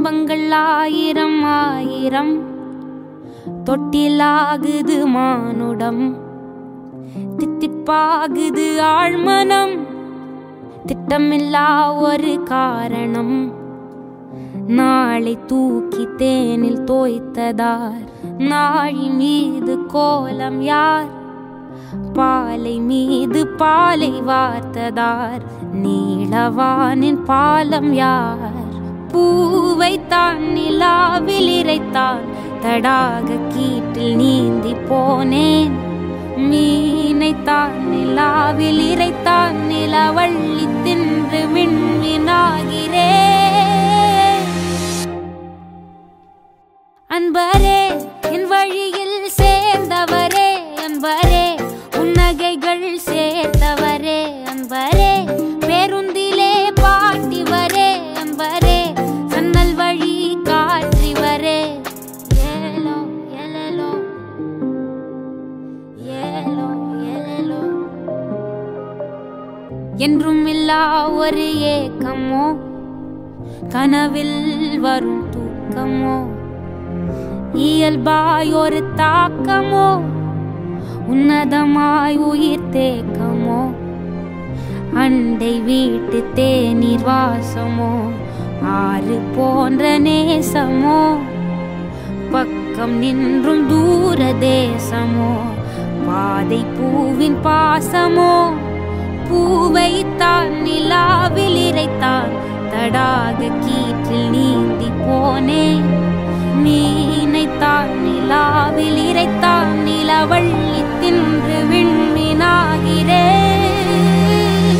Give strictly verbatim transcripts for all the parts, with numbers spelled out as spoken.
துன்பங்கள் ஆயிரம் ஆயிரம் தொட்டிலாகுது மானுடம் தித்திப்பாகுது ஆழ்மனம் திட்டமில்லா ஒரு காரணம் நாளை தூக்கி தேனில் தோய்த்ததார் நாழி மீது கோலம் யார் பாலை மீது பாலை வார்த்ததார் நீளவானின் பாலம் யார் பூவைத்தான் நிலாவில் இறைத்தான் தடாக கீட்டில் நீந்தி போனேன் மீனைத்தான் நிலாவில் இறைத்தான் நிலவள்ளி தின்று விண்மீனாகிறேன் அன்பரே என் வழியில் சேர்ந்தவரே அன்பரே உன்னகைகள் சேர்த்தவரே அன்பரே பேருந்திலே பாட்டிவரே அன்பரே சன்னல் வழி காற்றிவரே ஏலோ ஏலோ ஏலோ ஏலோ என்றும் இல்லா ஒரு ஏக்கமோ கனவில் வரும் தூக்கமோ இயல்பாய் ஒரு தாக்கமோ உன்னதமாய் உயிர் தேக்கமோ அண்டை வீட்டு தேநீர் வாசமோ ஆறு போன்ற நேசமோ பக்கம் நின்றும் தூர தேசமோ பாதை பூவின் பாசமோ பூவைத்தான் நிலாவில் இறைத்தான் தடாக கீற்றில் நீந்தி போனேன் மீனைத்தான் நிலாவில் இறைத்தான் நிலவள்ளி தின்று விண்மீனாகிறேன்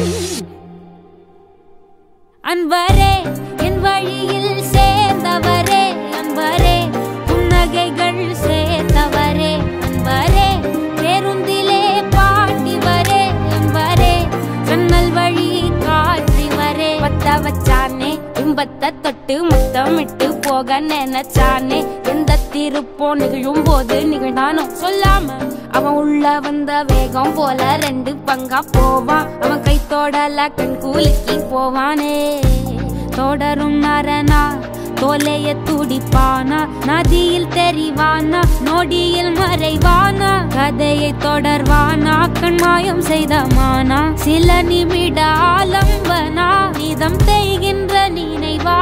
அன்பரே என் வழியில் சேர்ந்தவரே அன்பரே புன்னகைகள் சேர்த்தவரே அன்பரே பேருந்திலே பாட்டிவரே அன்பரே ஜன்னல் வழி காற்றிவரே பத்த வச்சானே இன்பத்தை தொட்டு முத்தமிட்டு போக நினைச்சானே எந்த திருப்போ நிகழும் போது நிகழ்ந்தானோ சொல்லாம அவன் உள்ள வந்த வேகம் போல ரெண்டு பங்கா போவான் அவன் கை தோடல கண் கூலுக்கி போவானே தொடரும் நரனா தோலைய துடிப்பானா நதியில் தெரிவானா நொடியில் மறைவானா கதையை தொடர்வானா கண்மாயம் செய்தமானா சில நிமிட ஆலம்பனா நிதம் தேய்கின்ற நினைவா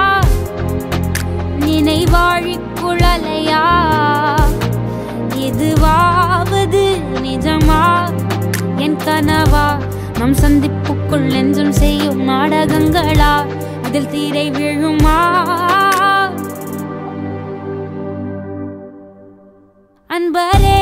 நினைவாழி குழலையா இதுவாவது நிஜமா என் கனவா நம் சந்திப்புக்குள் நெஞ்சம் செய்யும் நாடகங்களா அதில் தீரை விழுமா அன்பரே